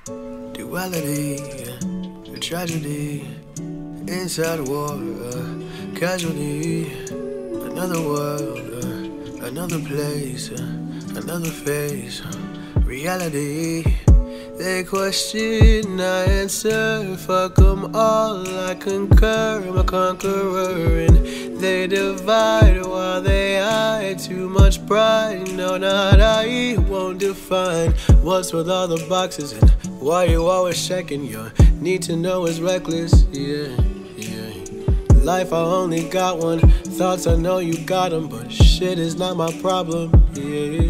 Duality, a tragedy, inside war, casualty, another world, another place, another face, reality. They question, I answer, fuck them all, I concur, I'm a conqueror. And they divide while they hide too much pride. No, not I, won't define what's with all the boxes and why you always checking. Your need to know is reckless, yeah. Life, I only got one. Thoughts, I know you got them, but shit is not my problem, yeah.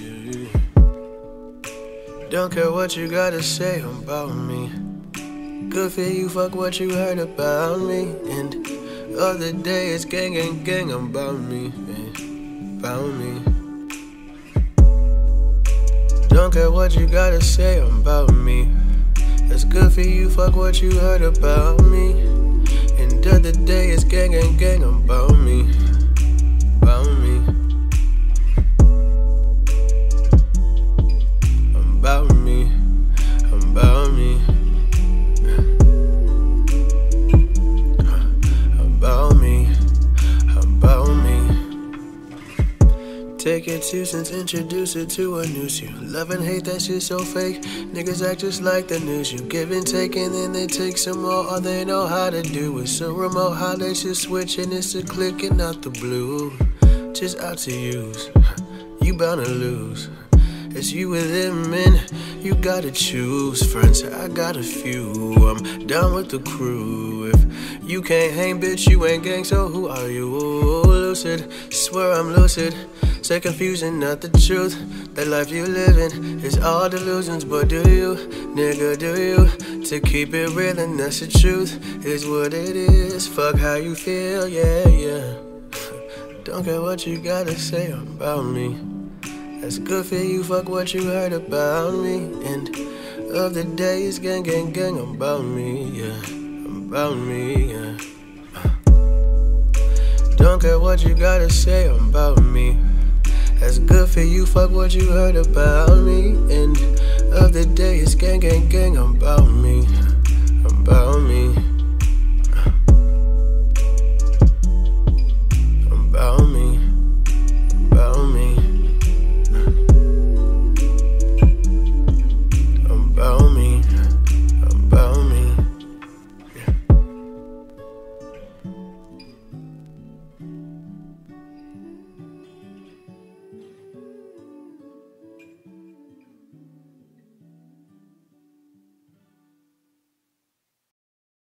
Don't care what you gotta say about me. Good for you, fuck what you heard about me. And other day it's gang, gang, gang about me, about me. Don't care what you gotta say about me. That's good for you, fuck what you heard about me. And other day it's gang, gang, gang about me, about me. About me, about me, about me, about me. Take your 2 cents, introduce it to a news you. Love and hate, that shit so fake. Niggas act just like the news you. Give and take and then they take some more. All they know how to do is so remote how they should switch. And it's a click and not the blue. Just out to use, you bound to lose. It's you with them and you gotta choose. Friends, I got a few, I'm down with the crew. If you can't hang, bitch, you ain't gang, so who are you? Lucid, swear I'm lucid. Say confusion, not the truth. That life you living is all delusions. But do you, nigga, do you? To keep it real and that's the truth, is what it is. Fuck how you feel, yeah. Don't care what you gotta say about me. That's good for you, fuck what you heard about me. And of the day it's gang, gang, gang about me, yeah. About me, yeah. Don't care what you gotta say about me. That's good for you, fuck what you heard about me. And of the day it's gang, gang, gang about me.